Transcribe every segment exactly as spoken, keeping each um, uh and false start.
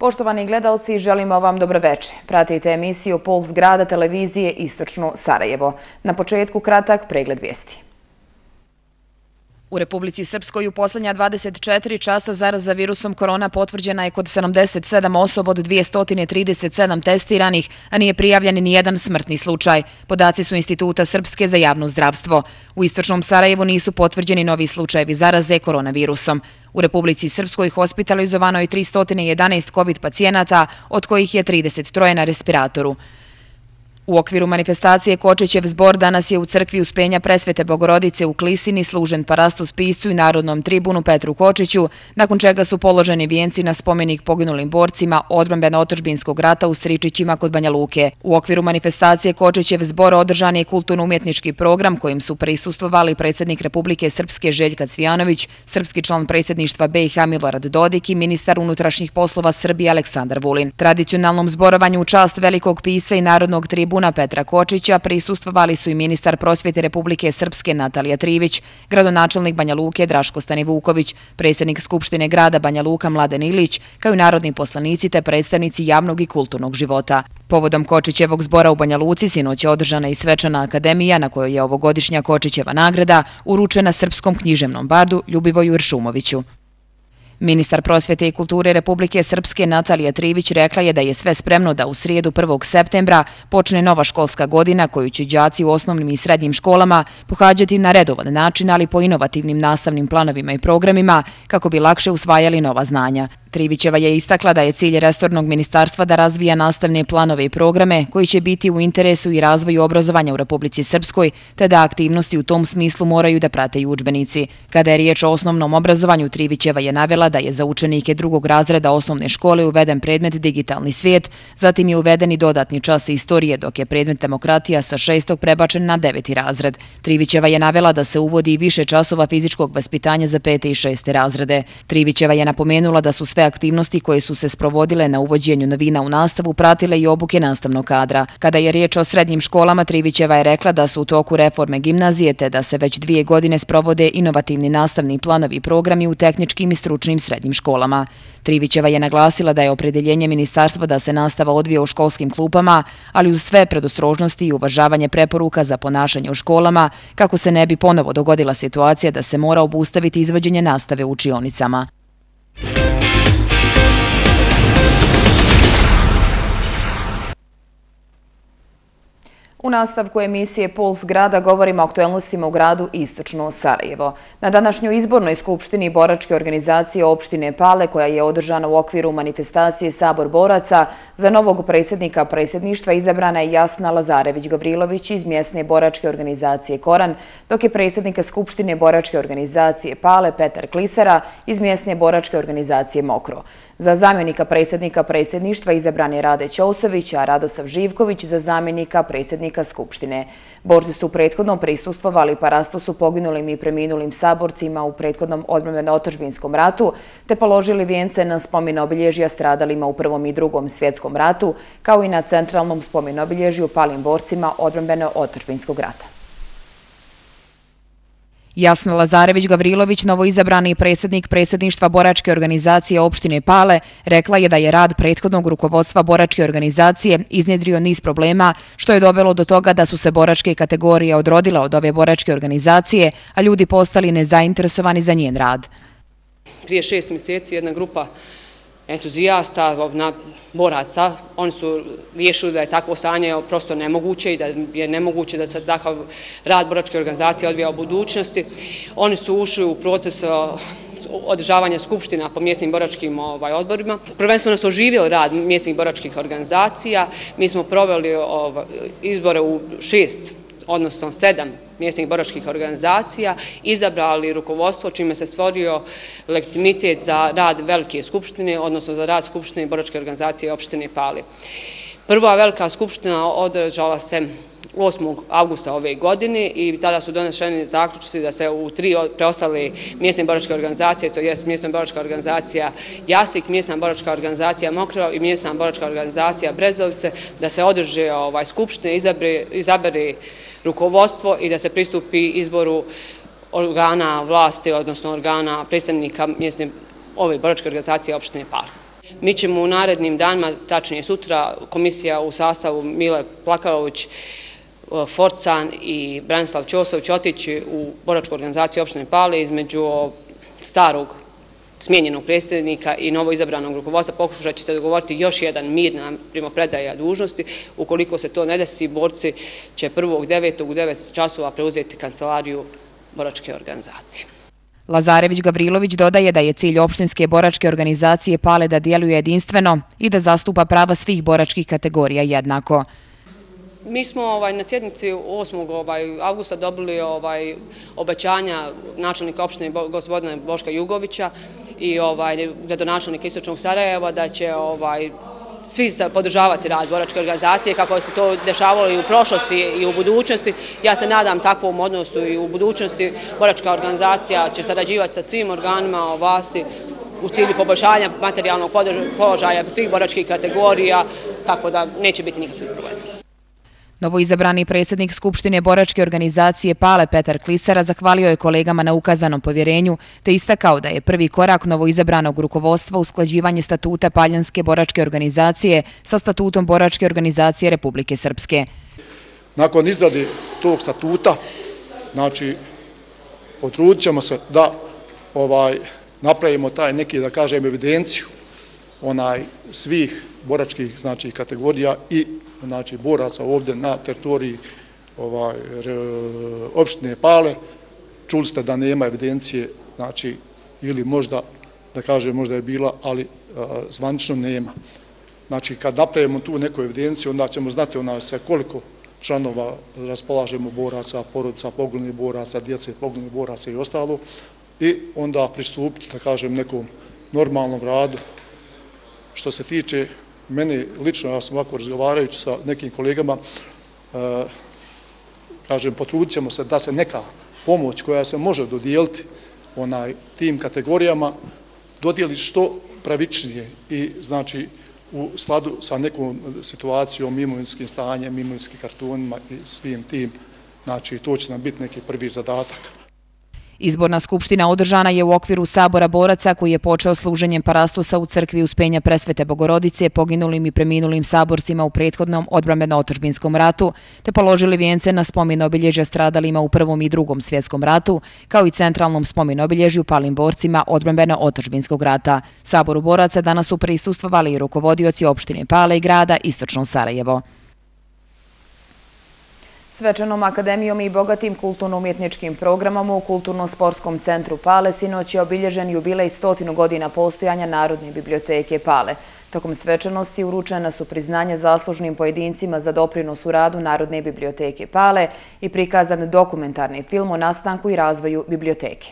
Poštovani gledalci, želimo vam dobroveče. Pratite emisiju Puls grada televizije Istočno Sarajevo. Na početku kratak pregled vijesti. U Republici Srpskoj u posljednja dvadeset četiri časa zaraza virusom korona potvrđena je kod sedamdeset sedam osoba od dvjesto trideset sedam testiranih, a nije prijavljen ni jedan smrtni slučaj. Podaci su Instituta Srpske za javno zdravstvo. U Istočnom Sarajevu nisu potvrđeni novi slučajevi zaraze koronavirusom. U Republici Srpskoj hospitalizovano je tristo jedanaest COVID pacijenata, od kojih je trideset troje na respiratoru. U okviru manifestacije Kočićev zbor danas je u crkvi Uspenja Presvete Bogorodice u Klisini služen parastos piscu i narodnom tribunu Petru Kočiću, nakon čega su položeni vijenci na spomenik poginulim borcima odbrambeno-otadžbinskog rata u Stričićima kod Banja Luke. U okviru manifestacije Kočićev zbor održan je kulturno-umjetnički program kojim su prisustvovali predsjednik Republike Srpske Željka Cvijanović, srpski član predsjedništva B i H Milorad Dodik i ministar unutrašnjih poslova Srbije Aleksandar Vulin. Tradicionalnom zborovanju u čast velikog pisca i narodnog tribuna Petra Kočića prisustvovali su i ministar prosvjete Republike Srpske Natalija Trivić, gradonačelnik Banja Luke Draško Stanivuković, predsjednik Skupštine grada Banja Luka Mladen Ilić, kao i narodni poslanici te predstavnici javnog i kulturnog života. Povodom Kočićevog zbora u Banja Luci sinoć je održana i svečana akademija na kojoj je ovogodišnja Kočićeva nagrada uručena srpskom književnom bardu Ljubivoju Iršumoviću. Ministar prosvjete i kulture Republike Srpske Natalija Trivić rekla je da je sve spremno da u srijedu prvog septembra počne nova školska godina koju će đaci u osnovnim i srednjim školama pohađati na redovan način, ali po inovativnim nastavnim planovima i programima kako bi lakše usvajali nova znanja. Trivićeva je istakla da je cilj resornog ministarstva da razvija nastavne planove i programe koji će biti u interesu i razvoju obrazovanja u Republici Srpskoj, te da aktivnosti u tom smislu moraju da prate i udžbenici. Kada je riječ o osnovnom obrazovanju, Trivićeva je navela da je za učenike drugog razreda osnovne škole uveden predmet digitalni svijet, zatim je uveden i dodatni čas istorije, dok je predmet demokratija sa šestog prebačen na deveti razred. Trivićeva je navela da se uvodi i više časova fizičkog vaspitanja za pete i šeste razrede. Trivićeva je napomenula da su sve aktivnosti koje su se sprovodile na uvođenju novina u nastavu pratile i obuke nastavnog kadra. Kada je riječ o srednjim školama, Trivićeva je rekla da su u toku reforme gimnazije te da se već dvije godine sprovode inovativni nastavni planovi i programi u tehničkim i stručnim srednjim školama. Trivićeva je naglasila da je opredeljenje ministarstva da se nastava odvija u školskim klupama, ali uz sve predostrožnosti i uvažavanje preporuka za ponašanje u školama, kako se ne bi ponovo dogodila situacija da se mora obustaviti izvođenje nastave u učionicama. U nastavku emisije Puls grada govorimo o aktuelnostima u gradu Istočno Sarajevo. Na današnjoj izbornoj skupštini boračke organizacije opštine Pale, koja je održana u okviru manifestacije Sabor boraca, za novog predsjednika predsjedništva izabrana je Jasna Lazarević-Gavrilović iz mjesne boračke organizacije Koran, dok je predsjednika skupštine boračke organizacije Pale Petar Klisara iz mjesne boračke organizacije Mokro. Za zamjenika predsjednika predsjedništva izabran je Rade Ćosović, a Radosav Živković za zamjenika predsjednika Skupštine. Borci su prethodno prisustvovali parastosu poginulim i preminulim saborcima u prethodnom odbrambeno-otadžbinskom ratu, te položili vijence na spomen obilježja stradalima u Prvom i Drugom svjetskom ratu, kao i na centralnom spomen obilježju palim borcima odbrambeno-otadžbinskog rata. Jasna Lazarević-Gavrilović, novoizabrani predsjednik predsjedništva boračke organizacije opštine Pale, rekla je da je rad prethodnog rukovodstva boračke organizacije iznjedrio niz problema, što je dovelo do toga da su se boračke kategorije odrodile od ove boračke organizacije, a ljudi postali nezainteresovani za njen rad. Prije šest mjeseci jedna grupa entuzijasta, boraca, oni su riješili da je takvo stanje prosto nemoguće i da je nemoguće da se takav rad boračke organizacije odvija u budućnosti. Oni su ušli u proces održavanja skupština po mjesnim boračkim odborima. Prvenstveno su oživjeli rad mjesnih boračkih organizacija. Mi smo proveli izbore u šest, odnosno sedam mjesnih boračkih organizacija, izabrali rukovodstvo čime se stvorio legitimitet za rad velike skupštine, odnosno za rad skupštine boračke organizacije opštine Pale. Prva velika skupština održala se osmog avgusta ove godine i tada su doneseni zaključci da se u tri preostale mjesne boračke organizacije, to je mjesna boračka organizacija Jasik, mjesna boračka organizacija Mokro i mjesna boračka organizacija Brezovice, da se održe skupštine, izabere rukovodstvo i da se pristupi izboru organa vlasti, odnosno organa predstavnika mjesne ove boračke organizacije opštine Pale. Mi ćemo u narednim danima, tačnije sutra, komisija u sastavu Mile Plakalović, Forcan i Branislav Ćosović otići u boračku organizaciju opštine Pale između starog smijenjenog predsjednika i novoizabranog rukovodstva. Pokušat će se dogovoriti još jedan mir na primopredaja dužnosti. Ukoliko se to ne desi, borci će prvog devetog u devet časova preuzeti kancelariju boračke organizacije. Lazarević Gavrilović dodaje da je cilj opštinske boračke organizacije Pale da djeluje jedinstveno i da zastupa prava svih boračkih kategorija jednako. Mi smo na sjednici osmog avgusta dobili obećanja načelnika opštine gospodina Boška Jugovića i gradonačelnika Istočnog Sarajeva da će svi podržavati rad boračke organizacije kako se to dešavalo i u prošlosti i u budućnosti. Ja se nadam takvom odnosu i u budućnosti. Boračka organizacija će sarađivati sa svim organima vlasti u cilju poboljšanja materijalnog položaja svih boračkih kategorija, tako da neće biti nikakvih problema. Novoizabrani predsjednik Skupštine boračke organizacije Pale Petar Klisara zahvalio je kolegama na ukazanom povjerenju te istakao da je prvi korak novoizabranog rukovodstva usklađivanje statuta Paljanske boračke organizacije sa statutom boračke organizacije Republike Srpske. Nakon izrade tog statuta, znači, potrudit ćemo se da napravimo taj neki, da kažem, evidenciju svih boračkih kategorija i znači boraca ovdje na teritoriji opštine Pale. Čuli ste da nema evidencije, znači, ili možda, da kažem, možda je bila, ali zvanično nema. Znači, kad napravimo tu neku evidenciju, onda ćemo znati sa koliko članova raspolažemo boraca, porodica, poginulih boraca, djece poginulih boraca i ostalo, i onda pristupiti, da kažem, nekom normalnom radu. Što se tiče meni lično, ja sam ovako razgovarajući sa nekim kolegama, kažem, potrudit ćemo se da se neka pomoć koja se može dodijeliti tim kategorijama dodijeli što pravičnije i znači u skladu sa nekom situacijom, imovinskim stanjem, imovinskim kartonima i svim tim. Znači, to će nam biti neki prvi zadatak. Izborna skupština održana je u okviru Sabora boraca koji je počeo služenjem parastusa u crkvi Uspenja Presvete Bogorodice poginulim i preminulim saborcima u prethodnom odbrambeno-otadžbinskom ratu, te položili vijence na spomen obilježja stradalima u Prvom i Drugom svjetskom ratu, kao i centralnom spomen obilježju palim borcima odbrambeno-otadžbinskog rata. Saboru boraca danas su prisustvovali i rukovodioci opštine Pale i grada Istočno Sarajevo. Svečanom akademijom i bogatim kulturno-umjetničkim programom u Kulturno-sportskom centru Pale sinoć je obilježen jubilej stotinu godina postojanja Narodne biblioteke Pale. Tokom svečanosti uručena su priznanja zaslužnim pojedincima za doprinos u radu Narodne biblioteke Pale i prikazan dokumentarni film o nastanku i razvoju biblioteke.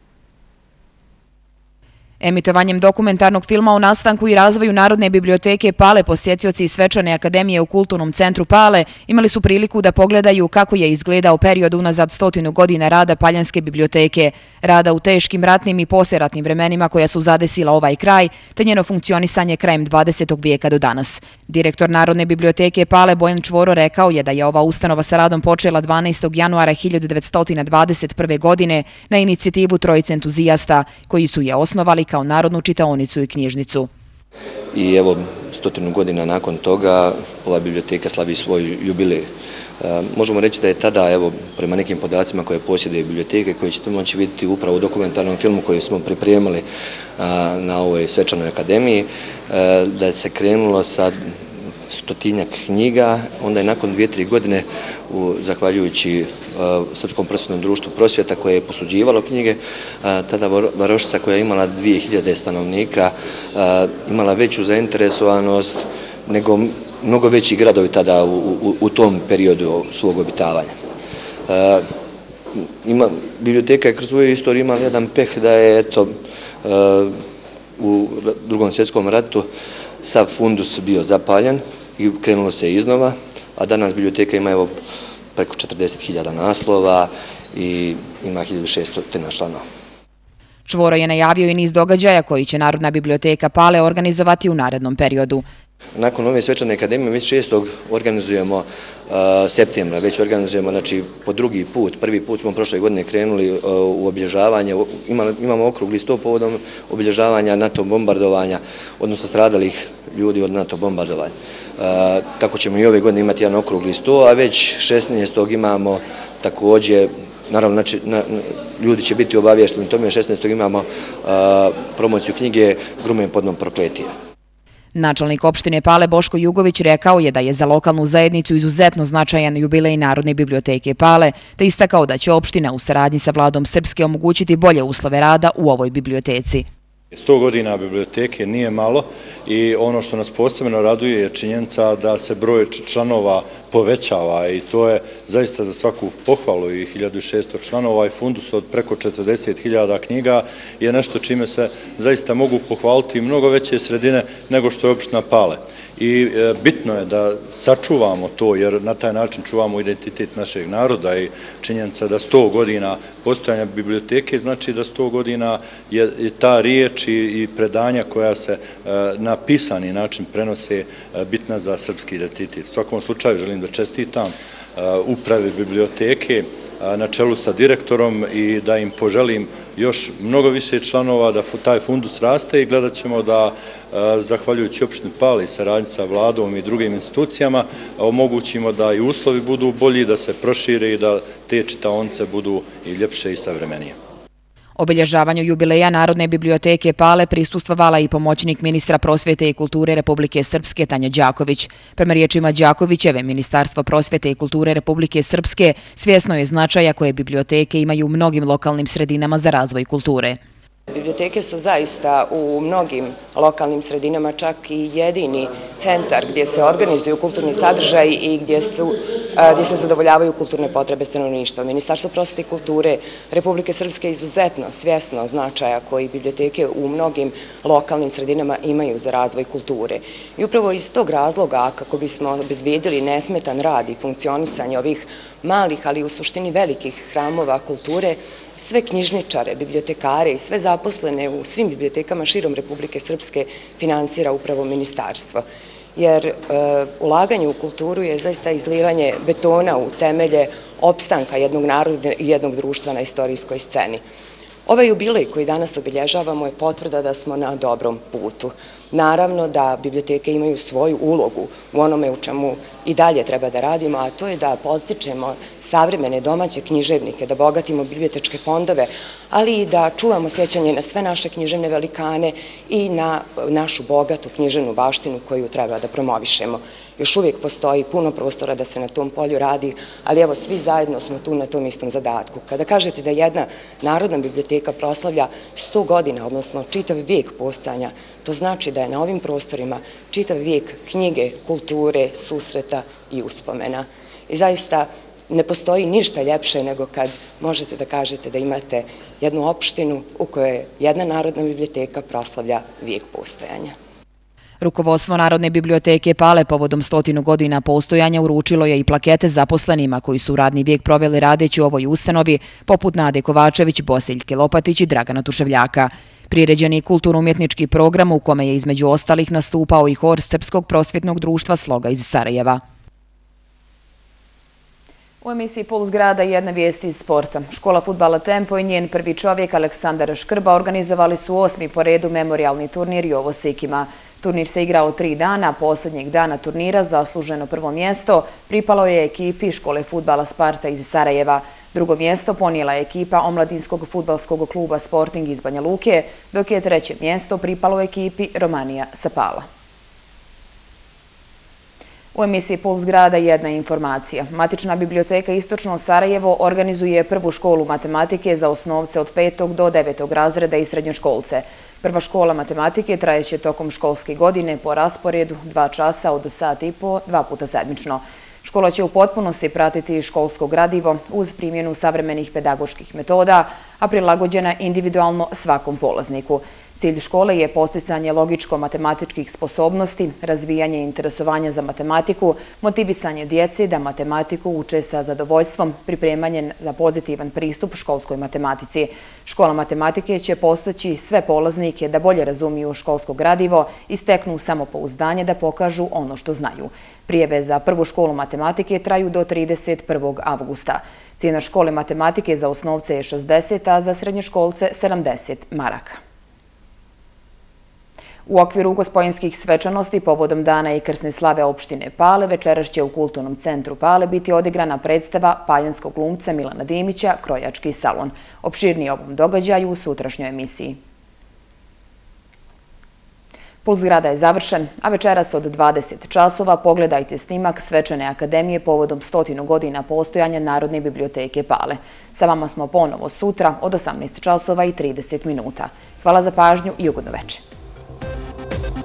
Emitovanjem dokumentarnog filma o nastanku i razvoju Narodne biblioteke Pale posjetioci Svečane akademije u Kulturnom centru Pale imali su priliku da pogledaju kako je izgledao period unazad stotinu godina rada Paljanske biblioteke, rada u teškim ratnim i poslijeratnim vremenima koja su zadesila ovaj kraj, te njeno funkcionisanje krajem dvadesetog vijeka do danas. Direktor Narodne biblioteke Pale Bojan Čvoro rekao je da je ova ustanova sa radom počela dvanaestog januara hiljadu devetsto dvadeset prve. godine na inicijativu trojice entuzijasta koji su je osnovali kao Narodnu čitaonicu i knjižnicu. I evo, stotinu godina nakon toga ova biblioteka slavi svoj jubilej. Možemo reći da je tada, evo, prema nekim podacima koje posjeduje biblioteke, koje ćete moći vidjeti upravo u dokumentarnom filmu koji smo pripremili na ovoj svečanoj akademiji, da se krenulo sa stotinjak knjiga, onda je nakon dvije, tri godine, zahvaljujući Srpskom prosvjetnom društvu prosvjeta koje je posuđivalo knjige, tada Varošica koja je imala dvije hiljade stanovnika, imala veću zainteresovanost nego mnogo veći gradovi tada u tom periodu svog obitavanja. Biblioteka je kroz svoju istoriju imala jedan peh da je u Drugom svjetskom ratu sav fundus bio zapaljen i krenulo se iznova, a danas biblioteka ima evo preko četrdeset hiljada naslova i ima hiljadu šesto članova. Čvoro je najavio i niz događaja koji će Narodna biblioteka Pale organizovati u narednom periodu. Nakon ove svečane akademije već šestog organizujemo septembra, već organizujemo znači po drugi put, prvi put smo prošle godine krenuli u obilježavanje, imamo okrugli sto povodom obilježavanja NATO bombardovanja, odnosno stradalih ljudi od NATO bombardovanja. Tako ćemo i ove godine imati jedan okrugli sto, a već šesnaestog imamo također, naravno znači, ljudi će biti obavješteni tome, šesnaestog imamo promociju knjige Grumen pod dnom prokletija. Načelnik opštine Pale Boško Jugović rekao je da je za lokalnu zajednicu izuzetno značajan jubilej Narodne biblioteke Pale, te istakao da će opština u saradnji sa vladom Srpske omogućiti bolje uslove rada u ovoj biblioteci. sto godina biblioteke nije malo i ono što nas posebno raduje je činjenica da se broj članova povećava i to je zaista za svaku pohvalu i hiljadu šesto članova i fundus od preko četrdeset hiljada knjiga je nešto čime se zaista mogu pohvaliti mnogo veće sredine nego što je opština Pale. I bitno je da sačuvamo to jer na taj način čuvamo identitet našeg naroda i činjenica da sto godina postojanja biblioteke znači da sto godina je ta riječ i predanja koja se na pisani način prenose bitna za srpski identitet. U svakom slučaju želim da čestitam upravi biblioteke na čelu sa direktorom i da im poželim još mnogo više članova, da taj fundus raste i gledat ćemo da, zahvaljujući opštini Pale i saradnji sa vladom i drugim institucijama, omogućimo da i uslovi budu bolji, da se prošire i da te čitaonice budu i ljepše i savremenije. Obilježavanju jubileja Narodne biblioteke Pale prisustvovala i pomoćnik ministra prosvjete i kulture Republike Srpske Tanja Đaković. Prema riječima Đakovićeve, Ministarstvo prosvjete i kulture Republike Srpske svjesno je značaja koje biblioteke imaju u mnogim lokalnim sredinama za razvoj kulture. Biblioteke su zaista u mnogim lokalnim sredinama čak i jedini centar gdje se organizuju kulturni sadržaj i gdje, su, gdje se zadovoljavaju kulturne potrebe stanovništva. Ministarstvo prosvjete i kulture Republike Srpske je izuzetno svjesno značaja koji biblioteke u mnogim lokalnim sredinama imaju za razvoj kulture. I upravo iz tog razloga, kako bismo obezbijedili nesmetan rad i funkcionisanje ovih malih, ali u suštini velikih hramova kulture, sve knjižničare, bibliotekare i sve zaposlene u svim bibliotekama širom Republike Srpske finansira upravo ministarstvo. Jer ulaganje u kulturu je zaista izlivanje betona u temelje opstanka jednog naroda i jednog društva na istorijskoj sceni. Ovaj jubilej koji danas obilježavamo je potvrda da smo na dobrom putu. Naravno da biblioteke imaju svoju ulogu u onome u čemu i dalje treba da radimo, a to je da podstičemo savremene domaće književnike, da bogatimo bibliotečke fondove, ali i da čuvamo sjećanje na sve naše književne velikane i na našu bogatu književnu baštinu koju treba da promovišemo. Još uvijek postoji puno prostora da se na tom polju radi, ali evo svi zajedno smo tu na tom istom zadatku. Kada kažete da jedna Narodna biblioteka proslavlja sto godina, odnosno čitav vijek postojanja, to znači da je na ovim prostorima čitav vijek knjige, kulture, susreta i uspomena. I zaista ne postoji ništa ljepše nego kad možete da kažete da imate jednu opštinu u kojoj jedna Narodna biblioteka proslavlja vijek postojanja. Rukovodstvo Narodne biblioteke Pale povodom stotinu godina postojanja uručilo je i plakete zaposlenima koji su radni vijek proveli radeći u ovoj ustanovi, poput Nade Kovačević, Bosiljke Lopatić i Dragana Tuševljaka. Priređen je kulturno-umjetnički program u kome je između ostalih nastupao i hor Srpskog prosvjetnog društva Sloga iz Sarajeva. U emisiji Puls grada jedna vijest iz sporta. Škola fudbala Tempo i njen prvi čovjek Aleksandar Škrba organizovali su osmi po redu memorialni turnir Jovo Sikima. Turnir se igrao tri dana, posljednjeg dana turnira zasluženo prvo mjesto pripalo je ekipi škole fudbala Sparta iz Sarajeva. Drugo mjesto ponijela je ekipa omladinskog fudbalskog kluba Sporting iz Banja Luke, dok je treće mjesto pripalo ekipi Romanija sa Pala. U emisiji Puls grada jedna informacija. Matična biblioteka Istočno Sarajevo organizuje prvu školu matematike za osnovce od petog do devetog razreda i srednjoškolce. Prva škola matematike trajeće tokom školske godine po rasporedu dva časa od sat i po, dva puta sedmično. Škola će u potpunosti pratiti školsko gradivo uz primjenu savremenih pedagoških metoda, a prilagođena individualno svakom polazniku. Cilj škole je posticanje logičko-matematičkih sposobnosti, razvijanje interesovanja za matematiku, motivisanje djece da matematiku uče sa zadovoljstvom, pripremanje za pozitivan pristup školskoj matematici. Škola matematike će postaći sve polaznike da bolje razumiju školsko gradivo i steknu samopouzdanje da pokažu ono što znaju. Prijave za prvu školu matematike traju do trideset prvog avgusta. Cijena škole matematike za osnovce je šezdeset, a za srednjoškolce sedamdeset maraka. U okviru gospojinskih svečanosti povodom dana i krsne slave opštine Pale večeras će u Kulturnom centru Pale biti odigrana predstava paljanskog glumca Milana Dimića Krojački salon. Opširnije o ovom događaju u sutrašnjoj emisiji. Puls grada je završen, a večeras od dvadeset časova pogledajte snimak Svečane akademije povodom stotinu godina postojanja Narodne biblioteke Pale. Sa vama smo ponovo sutra od osamnaest časova i trideset minuta. Hvala za pažnju i ugodno večer.